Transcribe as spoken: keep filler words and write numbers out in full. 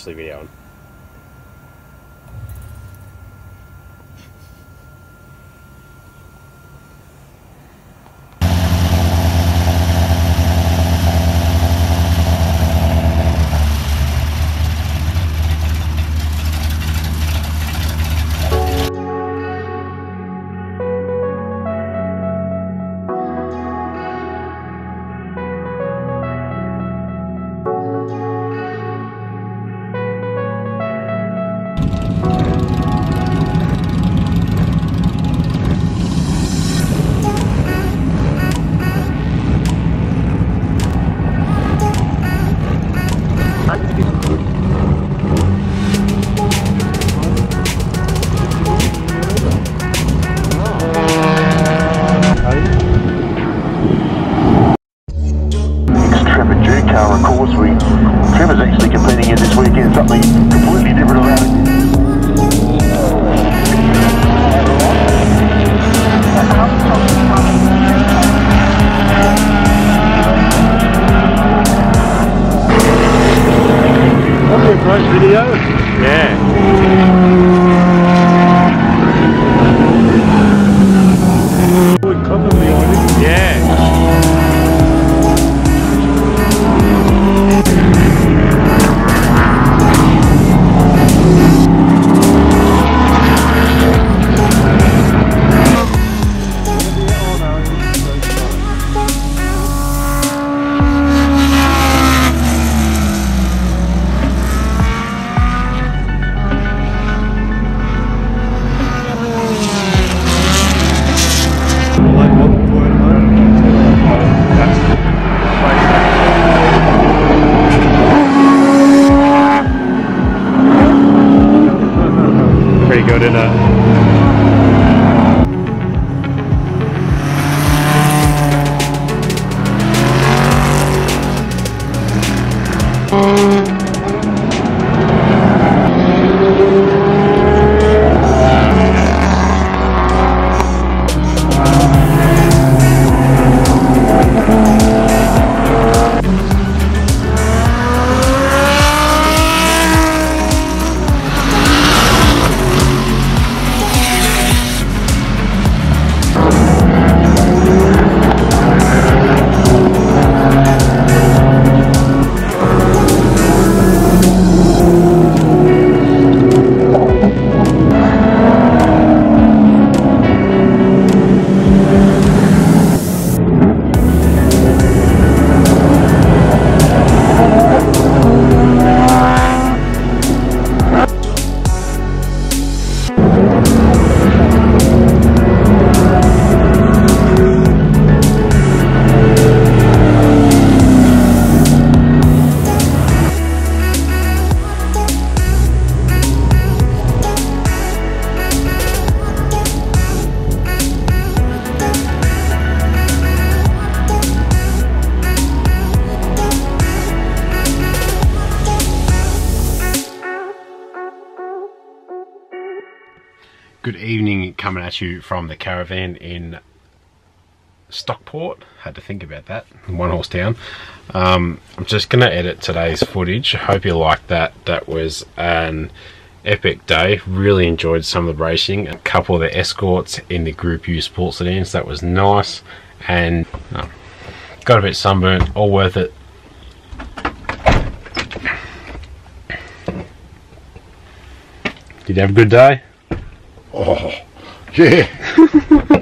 Videoing. Trevor's actually competing in this weekend, something completely different about it. That's a great video. Yeah. Good company on it. Yeah. Pretty good, isn't it? Good evening, coming at you from the caravan in Stockport. Had to think about that, one horse town. Um, I'm just going to edit today's footage. Hope you liked that. That was an epic day. Really enjoyed some of the racing. A couple of the escorts in the Group U sports sedans. That was nice. And oh, got a bit sunburnt. All worth it. Did you have a good day? Oh, yeah.